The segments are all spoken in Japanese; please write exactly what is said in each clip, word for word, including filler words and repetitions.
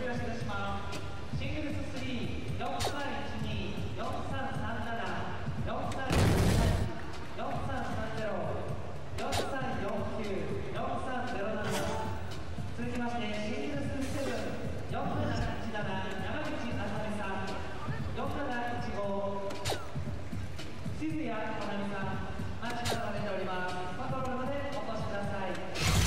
知らせいたします。シングルススリー、よんさんいちに、よんさんさんなな、よんさんいちはち、よんさんさんゼロ、よんさんよんきゅう、よんさんゼロなな。続きまして、シングルスセブン、よんなないちなな、山口あさみさん、よんなないちご、静谷かなみさん、マッチから出ております。コントロールまでお越しください。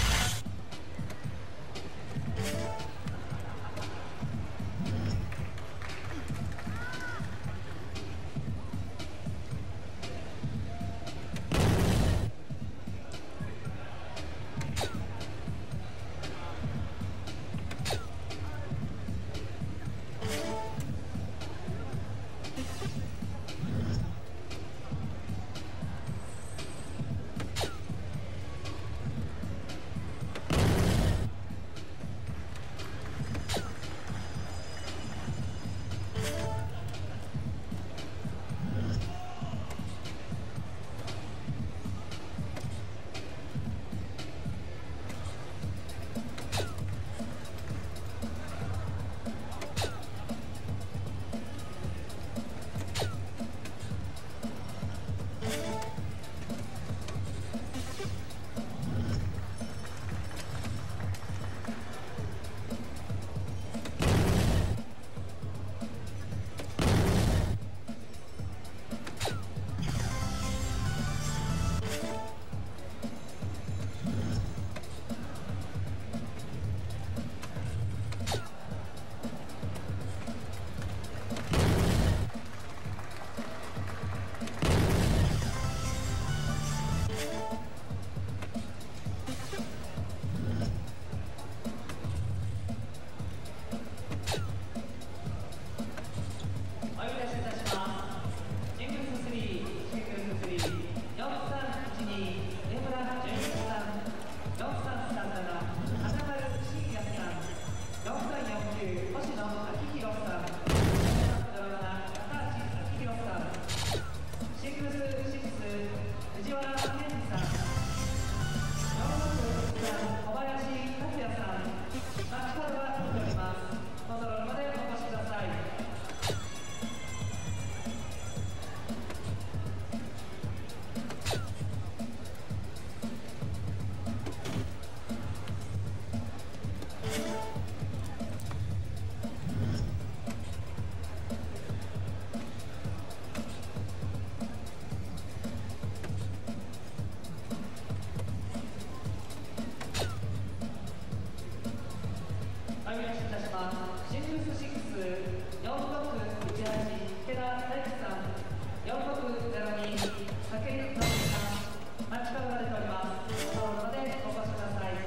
シングルスシックス、よんろくいちはち、池田大樹さん、よんろくゼロに、武井直樹さん、マッチカードが出ております。コントロールまでお越しください。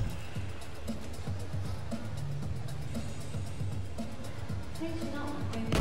選手の